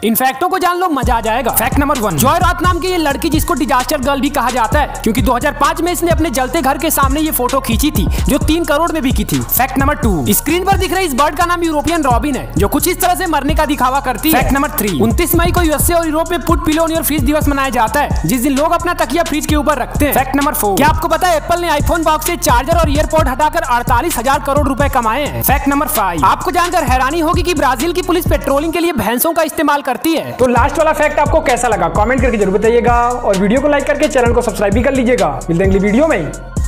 इन फैक्टों को जान लो, मजा आ जाएगा। फैक्ट नंबर 1, जॉय रॉथ नाम की ये लड़की जिसको डिजास्टर गर्ल भी कहा जाता है, क्योंकि 2005 में इसने अपने जलते घर के सामने ये फोटो खींची थी जो 3 करोड़ में बिकी थी। फैक्ट नंबर 2, स्क्रीन पर दिख रही इस बर्ड का नाम यूरोपियन रॉबिन है, जो कुछ इस तरह से मरने का दिखावा करती है। फैक्ट नंबर 3, 29 मई को यूएसए और यूरोप में put pillow on your fridge दिवस मनाया जाता है, जिस दिन लोग अपना तकिया फ्रिज के ऊपर रखते हैं। फैक्ट नंबर 4, क्या आपको पता है एप्पल ने आईफोन बॉक्स से चार्जर और ईयरपॉड हटाकर 48,000 करोड़ रुपए कमाए हैं। फैक्ट नंबर 5, आपको जानकर हैरानी होगी कि ब्राजील की पुलिस पेट्रोलिंग के लिए भैंसों का इस्तेमाल करती है। तो लास्ट वाला फैक्ट आपको कैसा लगा कमेंट करके जरूर बताइएगा, और वीडियो को लाइक करके चैनल को सब्सक्राइब भी कर लीजिएगा। मिलते हैं अगली वीडियो में।